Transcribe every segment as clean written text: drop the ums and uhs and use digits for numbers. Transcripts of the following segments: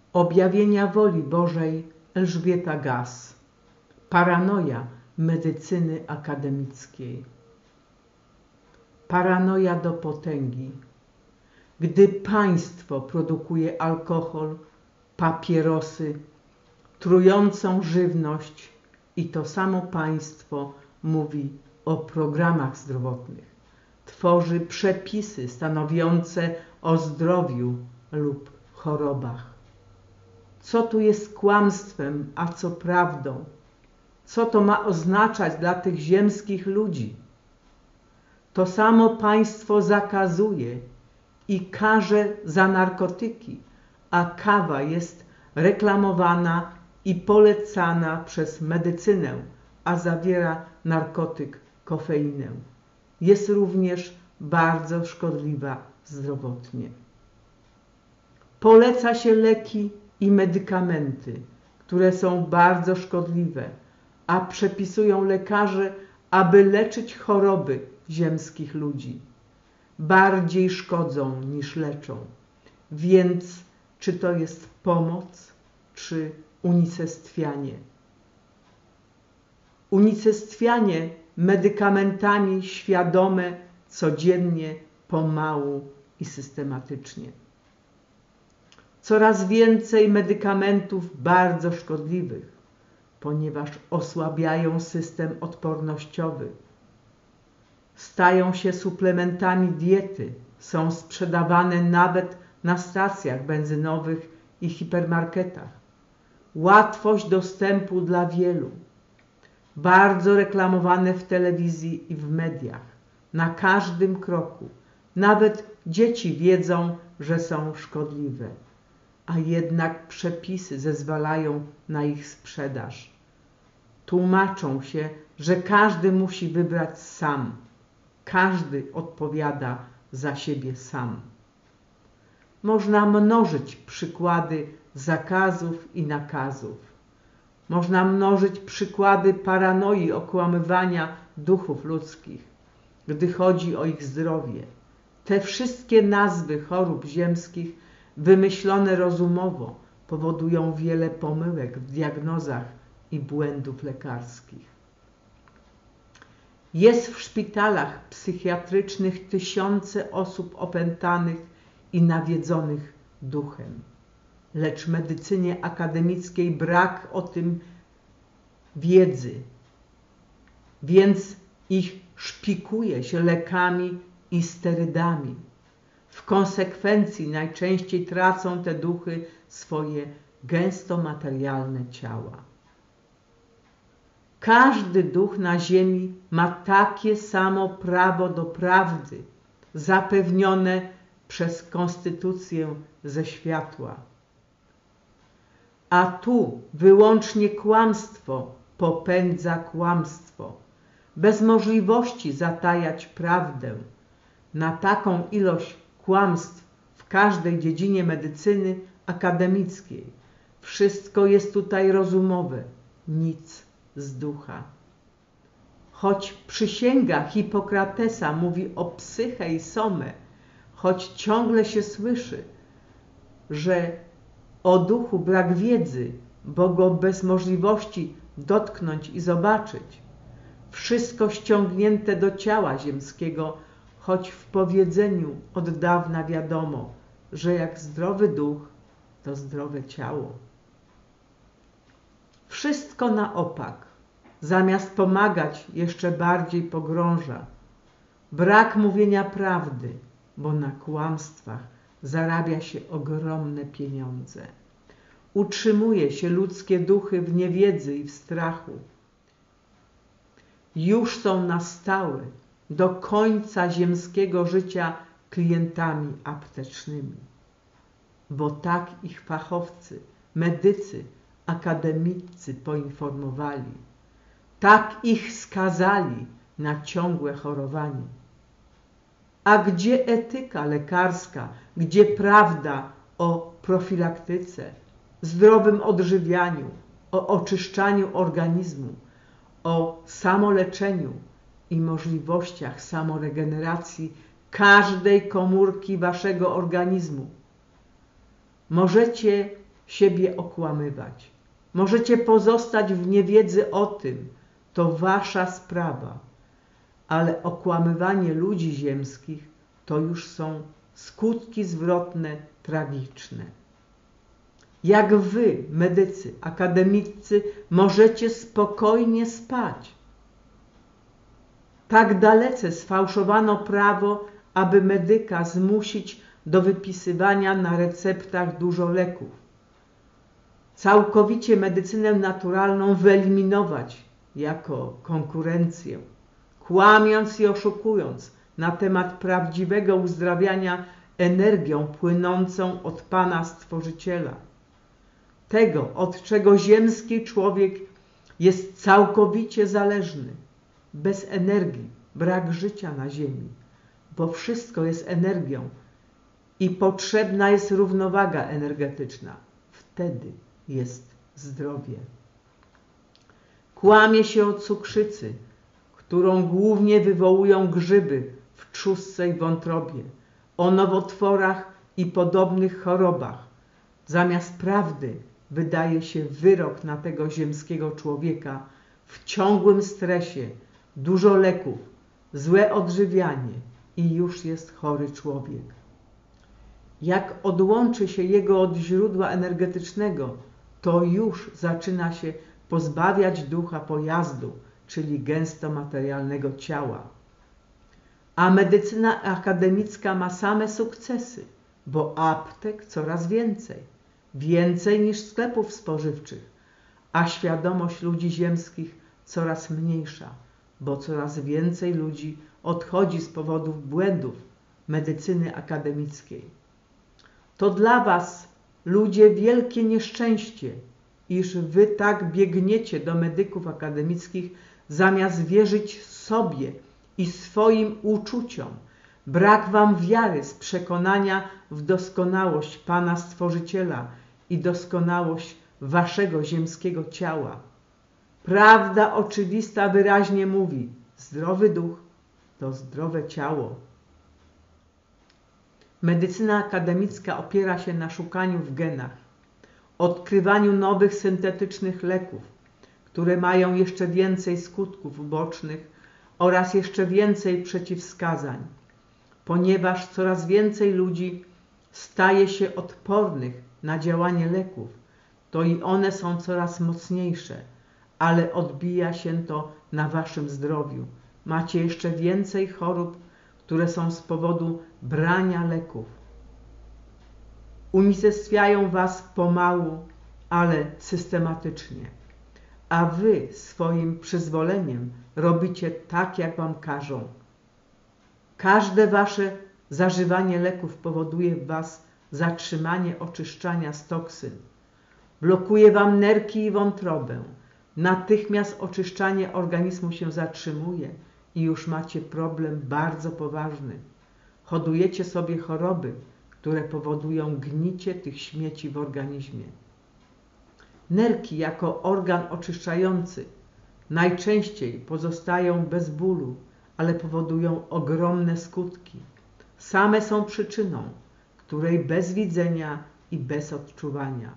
Objawienia woli Bożej Elżbieta Gass. Paranoja medycyny akademickiej. Paranoja do potęgi. Gdy państwo produkuje alkohol, papierosy, trującą żywność i to samo państwo mówi o programach zdrowotnych, tworzy przepisy stanowiące o zdrowiu lub chorobach. Co tu jest kłamstwem, a co prawdą? Co to ma oznaczać dla tych ziemskich ludzi? To samo państwo zakazuje i karze za narkotyki, a kawa jest reklamowana i polecana przez medycynę, a zawiera narkotyk kofeinę. Jest również bardzo szkodliwa zdrowotnie. Poleca się leki i medykamenty, które są bardzo szkodliwe, a przepisują lekarze, aby leczyć choroby ziemskich ludzi. Bardziej szkodzą niż leczą. Więc czy to jest pomoc, czy unicestwianie? Unicestwianie medykamentami świadome, codziennie, pomału i systematycznie. Coraz więcej medykamentów bardzo szkodliwych, ponieważ osłabiają system odpornościowy. Stają się suplementami diety, są sprzedawane nawet na stacjach benzynowych i hipermarketach. Łatwość dostępu dla wielu. Bardzo reklamowane w telewizji i w mediach. Na każdym kroku. Nawet dzieci wiedzą, że są szkodliwe. A jednak przepisy zezwalają na ich sprzedaż. Tłumaczą się, że każdy musi wybrać sam. Każdy odpowiada za siebie sam. Można mnożyć przykłady zakazów i nakazów. Można mnożyć przykłady paranoi okłamywania duchów ludzkich, gdy chodzi o ich zdrowie. Te wszystkie nazwy chorób ziemskich, wymyślone rozumowo, powodują wiele pomyłek w diagnozach i błędów lekarskich. Jest w szpitalach psychiatrycznych tysiące osób opętanych i nawiedzonych duchem. Lecz w medycynie akademickiej brak o tym wiedzy, więc ich szpikuje się lekami i sterydami. W konsekwencji najczęściej tracą te duchy swoje gęsto materialne ciała. Każdy duch na ziemi ma takie samo prawo do prawdy, zapewnione przez konstytucję ze światła. A tu wyłącznie kłamstwo popędza kłamstwo, bez możliwości zatajać prawdę. Na taką ilość kłamstw w każdej dziedzinie medycyny akademickiej. Wszystko jest tutaj rozumowe, nic z ducha. Choć przysięga Hipokratesa mówi o psyche i somę, choć ciągle się słyszy, że o duchu brak wiedzy, bo go bez możliwości dotknąć i zobaczyć, wszystko ściągnięte do ciała ziemskiego, choć w powiedzeniu od dawna wiadomo, że jak zdrowy duch, to zdrowe ciało. Wszystko na opak, zamiast pomagać, jeszcze bardziej pogrąża. Brak mówienia prawdy, bo na kłamstwach zarabia się ogromne pieniądze. Utrzymuje się ludzkie duchy w niewiedzy i w strachu. Już są na stałe, do końca ziemskiego życia klientami aptecznymi. Bo tak ich fachowcy, medycy, akademicy poinformowali. Tak ich skazali na ciągłe chorowanie. A gdzie etyka lekarska, gdzie prawda o profilaktyce, zdrowym odżywianiu, o oczyszczaniu organizmu, o samoleczeniu i możliwościach samoregeneracji każdej komórki waszego organizmu? Możecie siebie okłamywać. Możecie pozostać w niewiedzy o tym, to wasza sprawa, ale okłamywanie ludzi ziemskich to już są skutki zwrotne, tragiczne. Jak wy, medycy, akademicy, możecie spokojnie spać? Tak dalece sfałszowano prawo, aby medyka zmusić do wypisywania na receptach dużo leków. Całkowicie medycynę naturalną wyeliminować jako konkurencję, kłamiąc i oszukując na temat prawdziwego uzdrawiania energią płynącą od Pana Stworzyciela. Tego, od czego ziemski człowiek jest całkowicie zależny. Bez energii brak życia na ziemi, bo wszystko jest energią i potrzebna jest równowaga energetyczna. Wtedy jest zdrowie. Kłamie się o cukrzycy, którą głównie wywołują grzyby w trzustce i wątrobie, o nowotworach i podobnych chorobach. Zamiast prawdy wydaje się wyrok na tego ziemskiego człowieka w ciągłym stresie, dużo leków, złe odżywianie i już jest chory człowiek. Jak odłączy się jego od źródła energetycznego, to już zaczyna się pozbawiać ducha pojazdu, czyli gęsto materialnego ciała. A medycyna akademicka ma same sukcesy, bo aptek coraz więcej niż sklepów spożywczych, a świadomość ludzi ziemskich coraz mniejsza, bo coraz więcej ludzi odchodzi z powodów błędów medycyny akademickiej. To dla was, ludzie, wielkie nieszczęście, iż wy tak biegniecie do medyków akademickich, zamiast wierzyć sobie i swoim uczuciom. Brak wam wiary z przekonania w doskonałość Pana Stworzyciela i doskonałość waszego ziemskiego ciała. Prawda oczywista wyraźnie mówi: zdrowy duch to zdrowe ciało. Medycyna akademicka opiera się na szukaniu w genach, odkrywaniu nowych syntetycznych leków, które mają jeszcze więcej skutków ubocznych oraz jeszcze więcej przeciwwskazań. Ponieważ coraz więcej ludzi staje się odpornych na działanie leków, to i one są coraz mocniejsze, ale odbija się to na waszym zdrowiu. Macie jeszcze więcej chorób, które są z powodu brania leków. Unicestwiają was pomału, ale systematycznie. A wy swoim przyzwoleniem robicie tak, jak wam każą. Każde wasze zażywanie leków powoduje w was zatrzymanie oczyszczania z toksyn. Blokuje wam nerki i wątrobę. Natychmiast oczyszczanie organizmu się zatrzymuje i już macie problem bardzo poważny. Hodujecie sobie choroby, które powodują gnicie tych śmieci w organizmie. Nerki jako organ oczyszczający najczęściej pozostają bez bólu, ale powodują ogromne skutki. Same są przyczyną, której bez widzenia i bez odczuwania.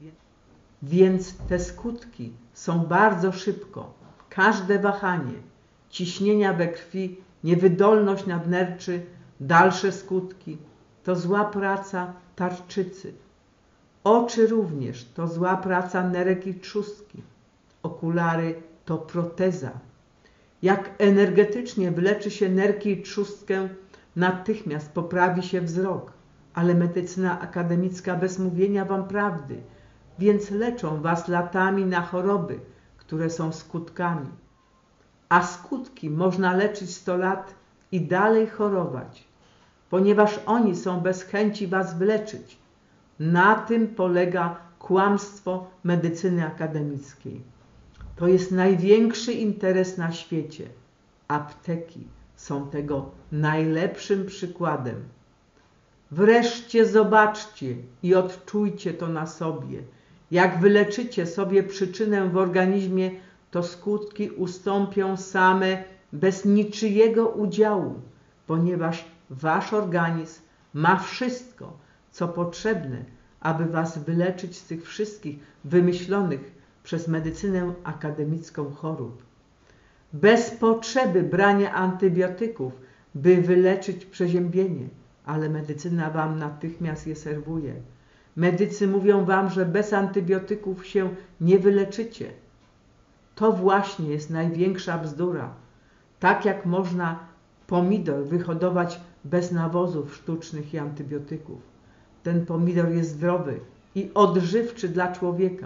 Więc te skutki są bardzo szybko. Każde wahanie, ciśnienia we krwi, niewydolność nadnerczy, dalsze skutki to zła praca tarczycy. Oczy również to zła praca nerek i trzustki. Okulary to proteza. Jak energetycznie wyleczy się nerki i trzustkę, natychmiast poprawi się wzrok, ale medycyna akademicka bez mówienia wam prawdy, więc leczą was latami na choroby, które są skutkami. A skutki można leczyć 100 lat i dalej chorować, ponieważ oni są bez chęci was wyleczyć. Na tym polega kłamstwo medycyny akademickiej. To jest największy interes na świecie. Apteki są tego najlepszym przykładem. Wreszcie zobaczcie i odczujcie to na sobie. Jak wyleczycie sobie przyczynę w organizmie, to skutki ustąpią same bez niczyjego udziału, ponieważ wasz organizm ma wszystko, co potrzebne, aby was wyleczyć z tych wszystkich wymyślonych przez medycynę akademicką chorób. Bez potrzeby brania antybiotyków, by wyleczyć przeziębienie, ale medycyna wam natychmiast je serwuje. Medycy mówią wam, że bez antybiotyków się nie wyleczycie. To właśnie jest największa bzdura. Tak jak można pomidor wyhodować bez nawozów sztucznych i antybiotyków. Ten pomidor jest zdrowy i odżywczy dla człowieka.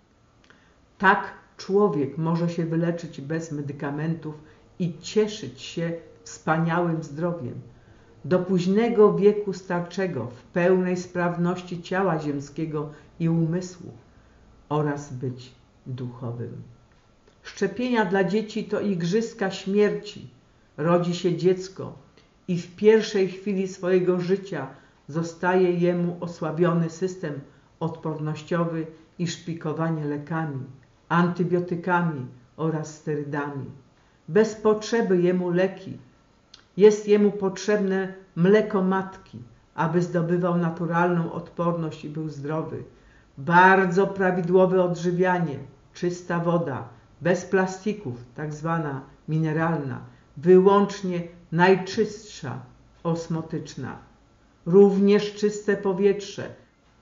Tak człowiek może się wyleczyć bez medykamentów i cieszyć się wspaniałym zdrowiem. Do późnego wieku starczego w pełnej sprawności ciała ziemskiego i umysłu oraz być duchowym. Szczepienia dla dzieci to igrzyska śmierci. Rodzi się dziecko i w pierwszej chwili swojego życia zostaje jemu osłabiony system odpornościowy i szpikowanie lekami, antybiotykami oraz sterydami. Bez potrzeby jemu leki. Jest jemu potrzebne mleko matki, aby zdobywał naturalną odporność i był zdrowy. Bardzo prawidłowe odżywianie, czysta woda, bez plastików, tak zwana mineralna, wyłącznie najczystsza, osmotyczna. Również czyste powietrze,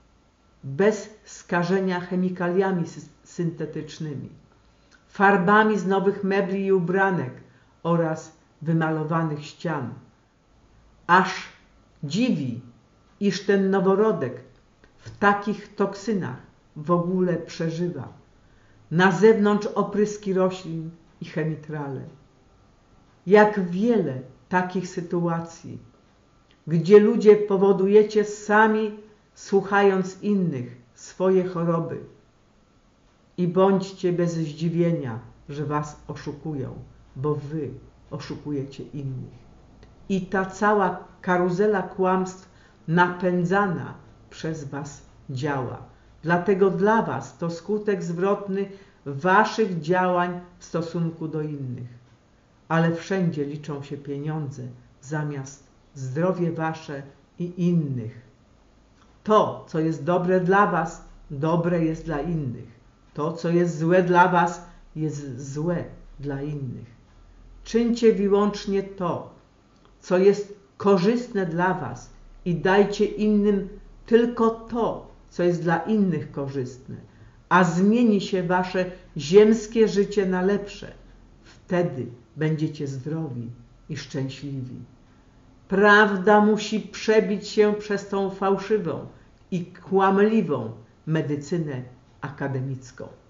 bez skażenia chemikaliami syntetycznymi, farbami z nowych mebli i ubranek oraz wymalowanych ścian. Aż dziwi, iż ten noworodek w takich toksynach w ogóle przeżywa. Na zewnątrz opryski roślin i chemitrale. Jak wiele takich sytuacji, gdzie ludzie powodujecie sami, słuchając innych, swoje choroby. I bądźcie bez zdziwienia, że was oszukują, bo wy oszukujecie innych. I ta cała karuzela kłamstw napędzana przez was działa. Dlatego dla was to skutek zwrotny waszych działań w stosunku do innych. Ale wszędzie liczą się pieniądze zamiast zdrowie wasze i innych. To, co jest dobre dla was, dobre jest dla innych. To, co jest złe dla was, jest złe dla innych. Czyńcie wyłącznie to, co jest korzystne dla was i dajcie innym tylko to, co jest dla innych korzystne, a zmieni się wasze ziemskie życie na lepsze. Wtedy będziecie zdrowi i szczęśliwi. Prawda musi przebić się przez tą fałszywą i kłamliwą medycynę akademicką.